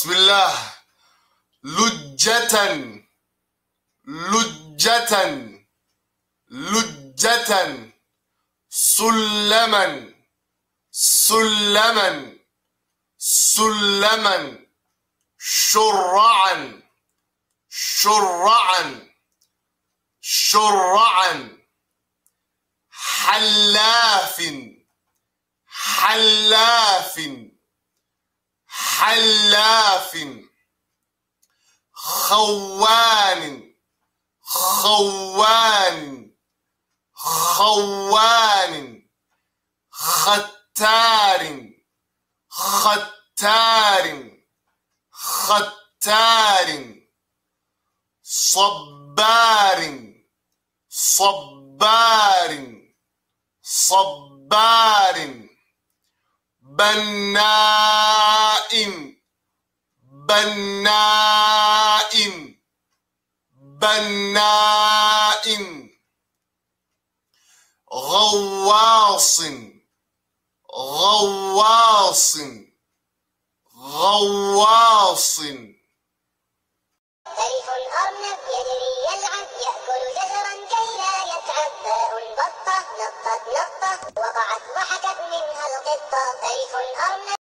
بسم الله. لجة لجة لجة. سلما سلما سلما. شرعا شرعا شرعا. حلاف حلاف حلاف. خوان خوان خوان. ختار ختار ختار. صبار صبار صبار. بناء بناء بناء. غواص غواص غواص. ألف أرنب يجري يلعب يأكل زهرا كي لا يتعب. باء بطة نطت نطة وقعت ضحكت منها القطة. ألف أرنب